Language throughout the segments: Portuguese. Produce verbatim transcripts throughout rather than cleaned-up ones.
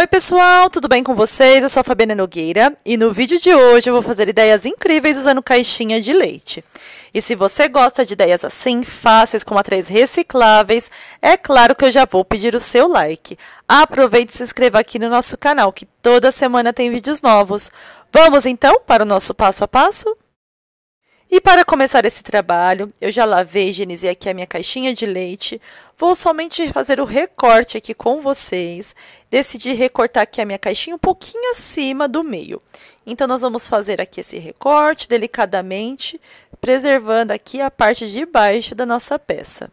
Oi pessoal, tudo bem com vocês? Eu sou a Fabiana Nogueira e no vídeo de hoje eu vou fazer ideias incríveis usando caixinha de leite. E se você gosta de ideias assim, fáceis com materiais recicláveis, é claro que eu já vou pedir o seu like. Aproveite e se inscreva aqui no nosso canal, que toda semana tem vídeos novos. Vamos então para o nosso passo a passo? E para começar esse trabalho, eu já lavei e higienizei aqui a minha caixinha de leite. Vou somente fazer o recorte aqui com vocês. Decidi recortar aqui a minha caixinha um pouquinho acima do meio. Então, nós vamos fazer aqui esse recorte delicadamente, preservando aqui a parte de baixo da nossa peça.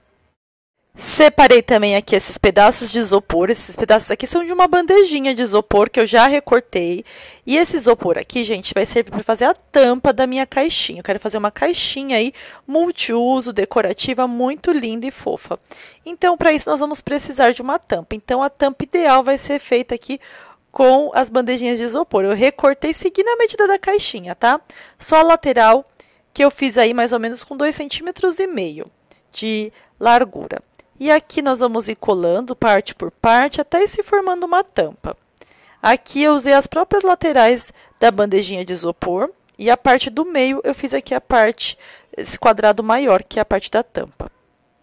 Separei também aqui esses pedaços de isopor. Esses pedaços aqui são de uma bandejinha de isopor que eu já recortei. E esse isopor aqui, gente, vai servir para fazer a tampa da minha caixinha. Eu quero fazer uma caixinha aí multiuso, decorativa, muito linda e fofa. Então, para isso, nós vamos precisar de uma tampa. Então, a tampa ideal vai ser feita aqui com as bandejinhas de isopor. Eu recortei seguindo a medida da caixinha, tá? Só a lateral, que eu fiz aí mais ou menos com dois vírgula cinco centímetros de largura. E aqui nós vamos ir colando parte por parte até ir se formando uma tampa. Aqui eu usei as próprias laterais da bandejinha de isopor e a parte do meio eu fiz aqui a parte, esse quadrado maior, que é a parte da tampa.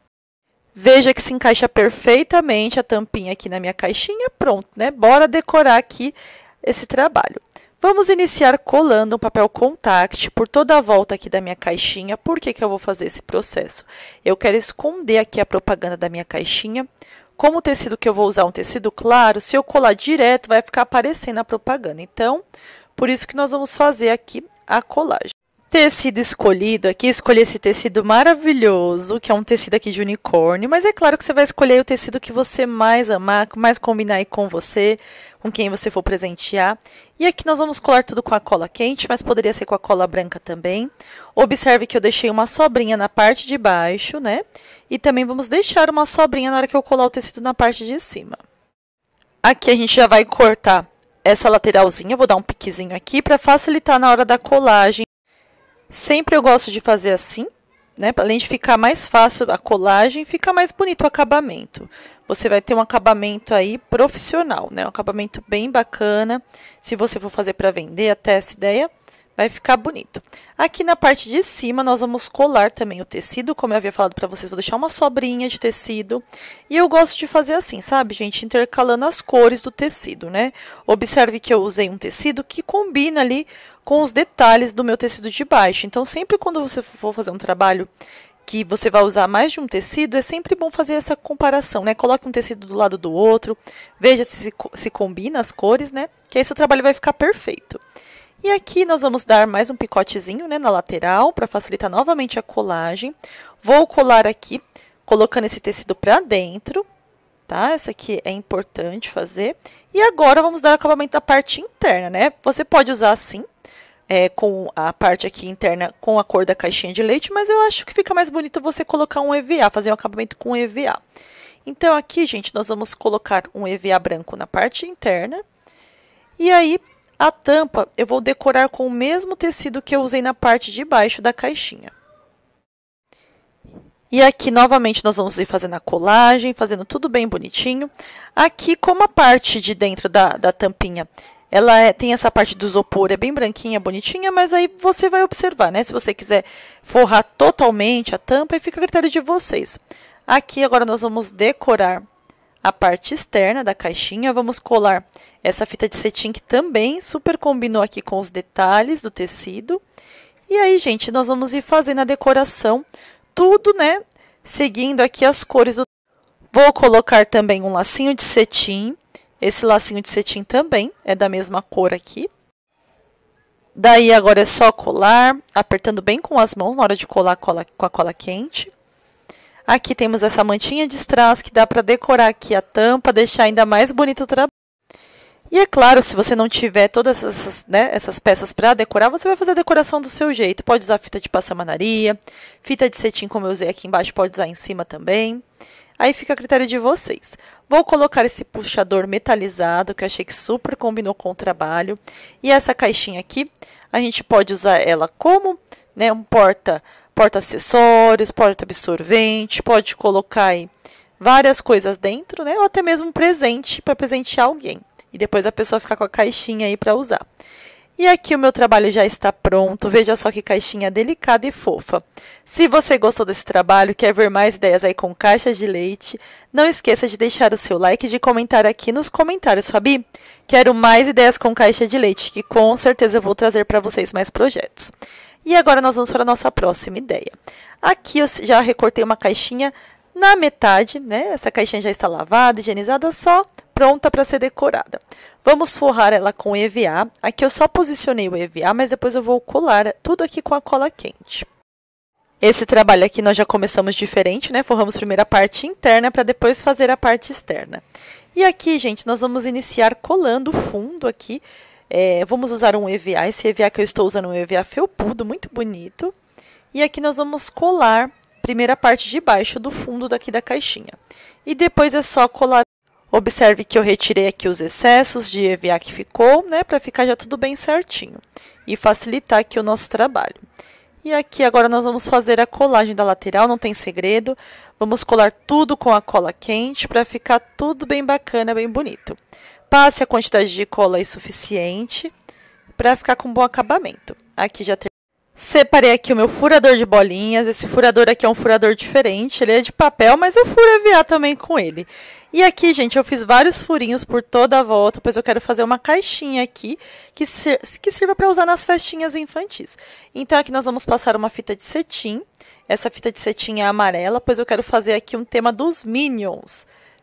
Veja que se encaixa perfeitamente a tampinha aqui na minha caixinha, pronto, né? Bora decorar aqui esse trabalho. Vamos iniciar colando um papel contact por toda a volta aqui da minha caixinha. Por que que eu vou fazer esse processo? Eu quero esconder aqui a propaganda da minha caixinha. Como o tecido que eu vou usar é um tecido claro, se eu colar direto vai ficar aparecendo a propaganda. Então, por isso que nós vamos fazer aqui a colagem. Tecido escolhido aqui, escolhi esse tecido maravilhoso, que é um tecido aqui de unicórnio, mas é claro que você vai escolher o tecido que você mais amar, mais combinar aí com você, com quem você for presentear. E aqui nós vamos colar tudo com a cola quente, mas poderia ser com a cola branca também. Observe que eu deixei uma sobrinha na parte de baixo, né? E também vamos deixar uma sobrinha na hora que eu colar o tecido na parte de cima. Aqui a gente já vai cortar essa lateralzinha, vou dar um piquezinho aqui para facilitar na hora da colagem. Sempre eu gosto de fazer assim, né? Além de ficar mais fácil a colagem, fica mais bonito o acabamento. Você vai ter um acabamento aí profissional, né? Um acabamento bem bacana. Se você for fazer para vender, até essa ideia, vai ficar bonito. Aqui na parte de cima, nós vamos colar também o tecido. Como eu havia falado para vocês, vou deixar uma sobrinha de tecido. E eu gosto de fazer assim, sabe, gente? Intercalando as cores do tecido, né? Observe que eu usei um tecido que combina ali com os detalhes do meu tecido de baixo. Então, sempre quando você for fazer um trabalho que você vai usar mais de um tecido, é sempre bom fazer essa comparação, né? Coloque um tecido do lado do outro, veja se se, se combina as cores, né? Que aí seu trabalho vai ficar perfeito. E aqui nós vamos dar mais um picotezinho, né, na lateral, para facilitar novamente a colagem. Vou colar aqui, colocando esse tecido para dentro, tá? Essa aqui é importante fazer. E agora vamos dar acabamento da parte interna, né? Você pode usar assim, é, com a parte aqui interna com a cor da caixinha de leite, mas eu acho que fica mais bonito você colocar um E V A, fazer um acabamento com E V A. Então, aqui, gente, nós vamos colocar um E V A branco na parte interna. E aí, a tampa eu vou decorar com o mesmo tecido que eu usei na parte de baixo da caixinha. E aqui, novamente, nós vamos ir fazendo a colagem, fazendo tudo bem bonitinho. Aqui, como a parte de dentro da, da tampinha, ela é, tem essa parte do isopor, é bem branquinha, bonitinha, mas aí você vai observar, né? Se você quiser forrar totalmente a tampa, aí fica a critério de vocês. Aqui, agora, nós vamos decorar a parte externa da caixinha. Vamos colar essa fita de cetim que também super combinou aqui com os detalhes do tecido. E aí, gente, nós vamos ir fazendo a decoração, tudo, né, seguindo aqui as cores do... Vou colocar também um lacinho de cetim. Esse lacinho de cetim também é da mesma cor aqui. Daí, agora é só colar, apertando bem com as mãos na hora de colar cola, com a cola quente. Aqui temos essa mantinha de strass que dá para decorar aqui a tampa, deixar ainda mais bonito o trabalho. E é claro, se você não tiver todas essas, né, essas peças para decorar, você vai fazer a decoração do seu jeito. Pode usar fita de passamanaria, fita de cetim como eu usei aqui embaixo, pode usar em cima também. Aí fica a critério de vocês. Vou colocar esse puxador metalizado, que eu achei que super combinou com o trabalho. E essa caixinha aqui, a gente pode usar ela como, né, um porta... porta-acessórios, porta-absorvente, pode colocar aí várias coisas dentro, né? Ou até mesmo um presente para presentear alguém. e depois a pessoa ficar com a caixinha aí para usar. E aqui o meu trabalho já está pronto, veja só que caixinha delicada e fofa. Se você gostou desse trabalho, quer ver mais ideias aí com caixas de leite, não esqueça de deixar o seu like e de comentar aqui nos comentários, Fabi. Quero mais ideias com caixa de leite, que com certeza eu vou trazer para vocês mais projetos. E agora nós vamos para a nossa próxima ideia. Aqui eu já recortei uma caixinha na metade, né? Essa caixinha já está lavada, higienizada, só pronta para ser decorada. Vamos forrar ela com E V A. Aqui eu só posicionei o E V A, mas depois eu vou colar tudo aqui com a cola quente. Esse trabalho aqui nós já começamos diferente, né? Forramos primeiro a parte interna para depois fazer a parte externa. E aqui, gente, nós vamos iniciar colando o fundo aqui. É, vamos usar um E V A. Esse E V A que eu estou usando é um E V A felpudo, muito bonito. E aqui nós vamos colar primeiro a parte de baixo do fundo daqui da caixinha. E depois é só colar. Observe que eu retirei aqui os excessos de E V A que ficou, né, para ficar já tudo bem certinho e facilitar aqui o nosso trabalho. E aqui agora nós vamos fazer a colagem da lateral, não tem segredo. Vamos colar tudo com a cola quente para ficar tudo bem bacana, bem bonito. Passe a quantidade de cola aí suficiente para ficar com bom acabamento. Aqui já terminei. Separei aqui o meu furador de bolinhas. Esse furador aqui é um furador diferente, ele é de papel, mas eu furo E V A também com ele. E aqui, gente, eu fiz vários furinhos por toda a volta, pois eu quero fazer uma caixinha aqui que, ser, que sirva para usar nas festinhas infantis. Então aqui nós vamos passar uma fita de cetim. Essa fita de cetim é amarela, pois eu quero fazer aqui um tema dos Minions.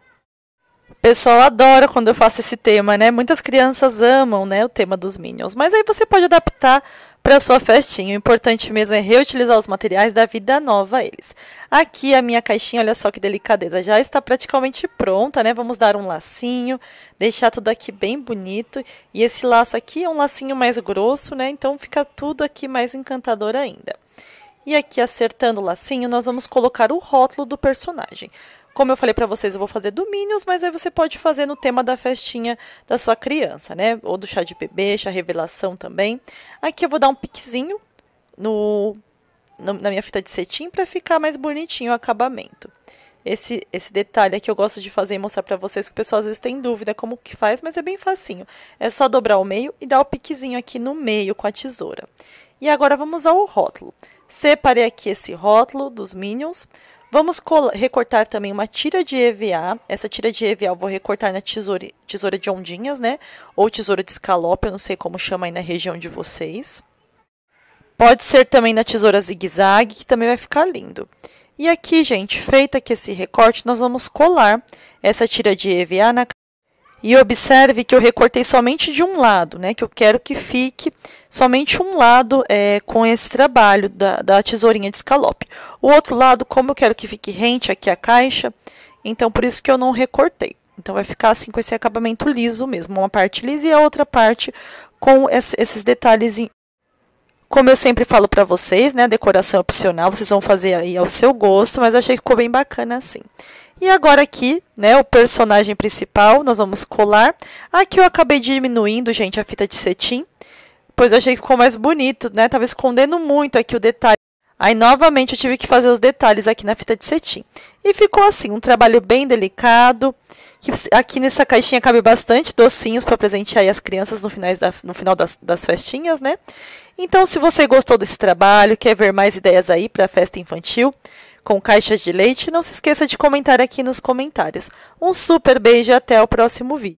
O pessoal adora quando eu faço esse tema, né? Muitas crianças amam, né, o tema dos Minions. Mas aí você pode adaptar para sua festinha. O importante mesmo é reutilizar os materiais da vida nova a eles. Aqui a minha caixinha, olha só que delicadeza, já está praticamente pronta, né? Vamos dar um lacinho, deixar tudo aqui bem bonito. E esse laço aqui é um lacinho mais grosso, né? Então fica tudo aqui mais encantador ainda. E aqui, acertando o lacinho, nós vamos colocar o rótulo do personagem. Como eu falei para vocês, eu vou fazer do Minions, mas aí você pode fazer no tema da festinha da sua criança, né? Ou do chá de bebê, chá revelação também. Aqui eu vou dar um piquezinho no, no, na minha fita de cetim para ficar mais bonitinho o acabamento. Esse, esse detalhe aqui eu gosto de fazer e mostrar para vocês, que o pessoal às vezes tem dúvida como que faz, mas é bem facinho. É só dobrar o meio e dar o piquezinho aqui no meio com a tesoura. E agora vamos ao rótulo. Separei aqui esse rótulo dos Minions. Vamos recortar também uma tira de E V A. Essa tira de E V A eu vou recortar na tesoura, tesoura de ondinhas, né? Ou tesoura de escalope, eu não sei como chama aí na região de vocês. Pode ser também na tesoura zigue-zague, que também vai ficar lindo. E aqui, gente, feito aqui esse recorte, nós vamos colar essa tira de E V A na. E observe que eu recortei somente de um lado, né? Que eu quero que fique somente um lado é, com esse trabalho da, da tesourinha de escalope. O outro lado, como eu quero que fique rente aqui a caixa, então por isso que eu não recortei. Então vai ficar assim com esse acabamento liso mesmo, uma parte lisa e a outra parte com esse, esses detalhes. Como eu sempre falo para vocês, né? A decoração opcional, vocês vão fazer aí ao seu gosto, mas eu achei que ficou bem bacana assim. E agora aqui, né, o personagem principal, nós vamos colar. Aqui eu acabei diminuindo, gente, a fita de cetim, pois eu achei que ficou mais bonito, né? Tava escondendo muito aqui o detalhe. Aí, novamente, eu tive que fazer os detalhes aqui na fita de cetim. E ficou assim, um trabalho bem delicado. Que aqui nessa caixinha cabe bastante docinhos para presentear aí as crianças no, finais da, no final das, das festinhas, né? Então, se você gostou desse trabalho, quer ver mais ideias aí para a festa infantil com caixas de leite, não se esqueça de comentar aqui nos comentários. Um super beijo e até o próximo vídeo.